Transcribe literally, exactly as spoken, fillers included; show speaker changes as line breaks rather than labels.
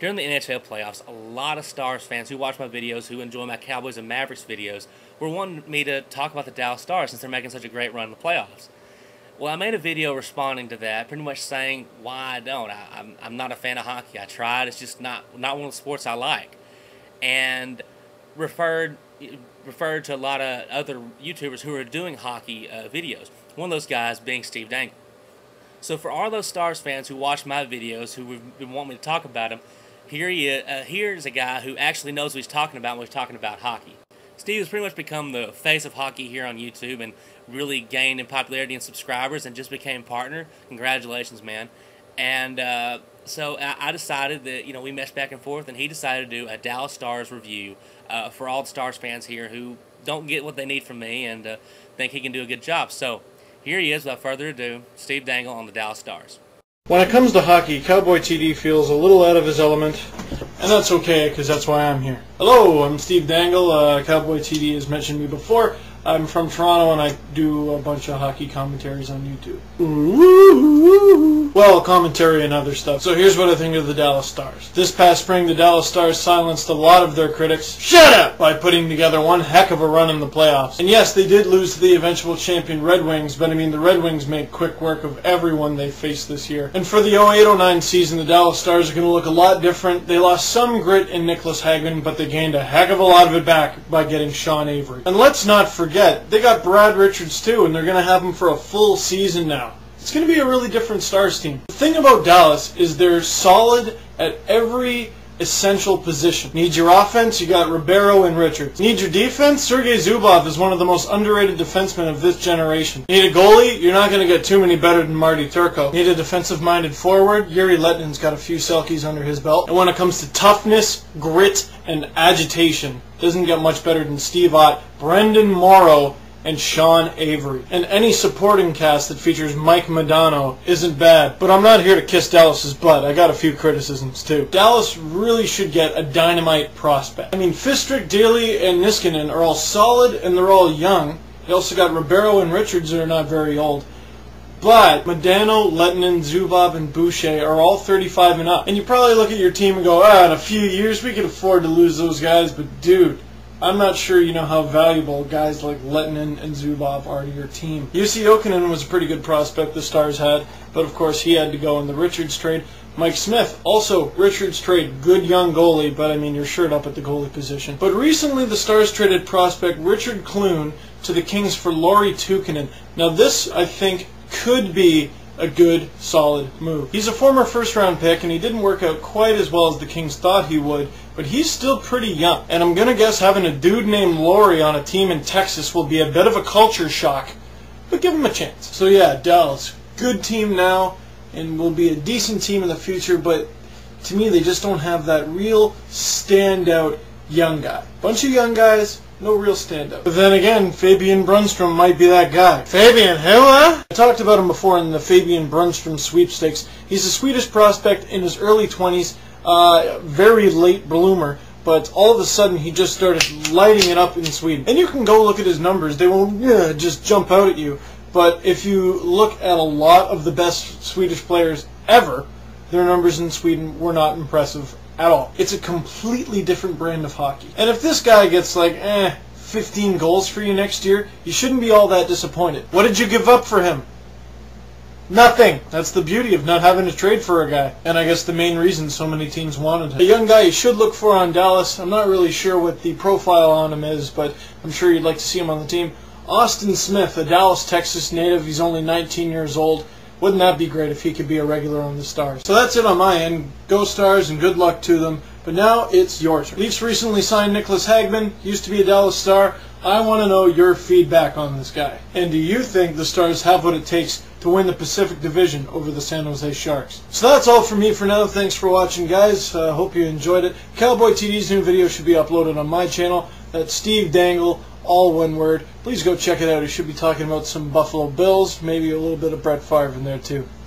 During the N H L playoffs, a lot of Stars fans who watch my videos, who enjoy my Cowboys and Mavericks videos, were wanting me to talk about the Dallas Stars since they're making such a great run in the playoffs. Well, I made a video responding to that, pretty much saying why I don't. I, I'm, I'm not a fan of hockey. I tried. It's just not, not one of the sports I like. And referred referred to a lot of other YouTubers who are doing hockey uh, videos. One of those guys being Steve Dangle. So for all those Stars fans who watch my videos, who have been wanting me to talk about him, here he is. Uh, here's a guy who actually knows what he's talking about when he's talking about hockey. Steve has pretty much become the face of hockey here on YouTube and really gained in popularity and subscribers and just became partner. Congratulations, man. And uh, so I, I decided that, you know, we meshed back and forth, and he decided to do a Dallas Stars review uh, for all the Stars fans here who don't get what they need from me and uh, think he can do a good job. So here he is, without further ado, Steve Dangle on the Dallas Stars.
When it comes to hockey, Cowboy T D feels a little out of his element, and that's okay, because that's why I'm here. Hello, I'm Steve Dangle. Uh, Cowboy T D has mentioned me before. I'm from Toronto, and I do a bunch of hockey commentaries on YouTube. Ooh. Well, commentary and other stuff. So here's what I think of the Dallas Stars. This past spring, the Dallas Stars silenced a lot of their critics, shut up, by putting together one heck of a run in the playoffs. And yes, they did lose to the eventual champion Red Wings, but I mean, the Red Wings made quick work of everyone they faced this year. And for the oh eight oh nine season, the Dallas Stars are going to look a lot different. They lost some grit in Nicklas Hagman, but they gained a heck of a lot of it back by getting Sean Avery. And let's not forget, they got Brad Richards too, and they're going to have him for a full season now. It's going to be a really different Stars team. The thing about Dallas is they're solid at every essential position. Need your offense? You got Ribeiro and Richards. Need your defense? Sergei Zubov is one of the most underrated defensemen of this generation. Need a goalie? You're not going to get too many better than Marty Turco. Need a defensive-minded forward? Yuri Letnin's got a few Selkies under his belt. And when it comes to toughness, grit, and agitation, doesn't get much better than Steve Ott, Brendan Morrow, and Sean Avery. And any supporting cast that features Mike Modano isn't bad. But I'm not here to kiss Dallas's butt. I got a few criticisms too. Dallas really should get a dynamite prospect. I mean, Fistrick, Daly, and Niskanen are all solid and they're all young. They also got Ribeiro and Richards that are not very old. But Modano, Lettinen, Zubov, and Boucher are all thirty-five and up. And you probably look at your team and go, ah, in a few years we can afford to lose those guys, but dude, I'm not sure you know how valuable guys like Lettinen and Zubov are to your team. Jussi Jokinen was a pretty good prospect the Stars had, but of course he had to go in the Richards trade. Mike Smith, also Richards trade, good young goalie, but I mean you're shirt up at the goalie position. But recently the Stars traded prospect Richard Clune to the Kings for Lauri Tukkonen. Now this, I think, could be a good, solid move. He's a former first-round pick, and he didn't work out quite as well as the Kings thought he would, but he's still pretty young. And I'm going to guess having a dude named Laurie on a team in Texas will be a bit of a culture shock, but give him a chance. So yeah, Dallas, good team now, and will be a decent team in the future, but to me they just don't have that real standout young guy. Bunch of young guys, no real standout. But then again, Fabian Brunstrom might be that guy. Fabian who, huh? I talked about him before in the Fabian Brunstrom sweepstakes. He's a Swedish prospect in his early twenties, uh, very late bloomer, but all of a sudden he just started lighting it up in Sweden. And you can go look at his numbers. They won't yeah, just jump out at you. But if you look at a lot of the best Swedish players ever, their numbers in Sweden were not impressive at all. It's a completely different brand of hockey. And if this guy gets like, eh, fifteen goals for you next year, you shouldn't be all that disappointed. What did you give up for him? Nothing. That's the beauty of not having to trade for a guy. And I guess the main reason so many teams wanted him. A young guy you should look for on Dallas. I'm not really sure what the profile on him is, but I'm sure you'd like to see him on the team. Austin Smith, a Dallas, Texas native. He's only nineteen years old. Wouldn't that be great if he could be a regular on the Stars? So that's it on my end. Go Stars and good luck to them. But now it's your turn. Leafs recently signed Nicklas Hagman, used to be a Dallas Star. I want to know your feedback on this guy. And do you think the Stars have what it takes to win the Pacific Division over the San Jose Sharks? So that's all from me for now. Thanks for watching, guys. I uh, hope you enjoyed it. Cowboy T D's new video should be uploaded on my channel. That's Steve Dangle, all one word. Please go check it out. He should be talking about some Buffalo Bills, maybe a little bit of Brett Favre in there too.